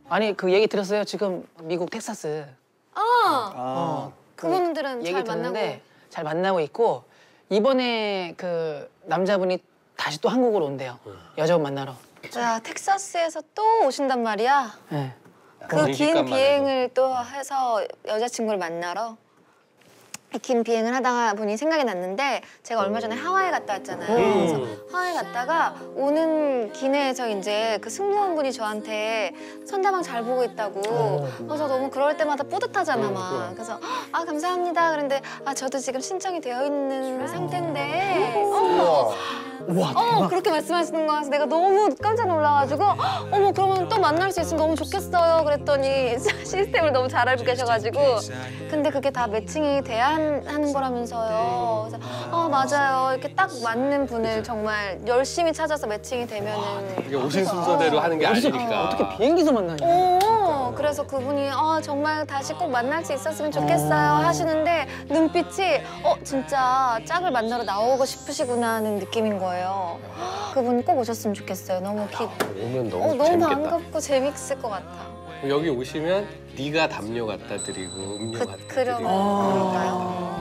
아니 그 얘기 들었어요? 지금 미국 텍사스. 그분들은 얘기 잘 듣는데 만나고. 잘 만나고 있고 이번에 그 남자분이 다시 또 한국으로 온대요. 여자분 만나러. 야, 텍사스에서 또 오신단 말이야? 네. 그 긴 비행을 또 해서 여자친구를 만나러? 긴 비행을 하다가 보니 생각이 났는데 제가 얼마 전에 하와이 갔다 왔잖아요. 그래서 하와이 갔다가 오는 기내에서 이제 그 승무원분이 저한테 선다방 잘 보고 있다고 그래서 너무 그럴 때마다 뿌듯하잖아 막. 그래서 아 감사합니다 그런데 아 저도 지금 신청이 되어 있는 상태인데 우와 대박. 그렇게 말씀하시는 거라서 내가 너무 깜짝 놀라가지고 어머 그러면 또 만날 수 있으면 너무 좋겠어요 그랬더니 시스템을 너무 잘 알고 계셔가지고 근데 그게 다 매칭이 돼야 하는 거라면서요. 그래서 맞아요. 이렇게 딱 맞는 분을 정말 열심히 찾아서 매칭이 되면은 이게 오신 순서대로 하는 게 아니니까. 어떻게 비행기에서 만나냐. 그래서 그분이 정말 다시 꼭 만날 수 있었으면 좋겠어요 하시는데 눈빛이 진짜 짝을 만나러 나오고 싶으시구나 하는 느낌인 거예요. 그분 꼭 오셨으면 좋겠어요. 너무 오면 너무 너무 재밌겠다. 반갑고 재밌을 것 같아. 여기 오시면 네가 담요 갖다 드리고 음료 갖다 드리고. 그런가요?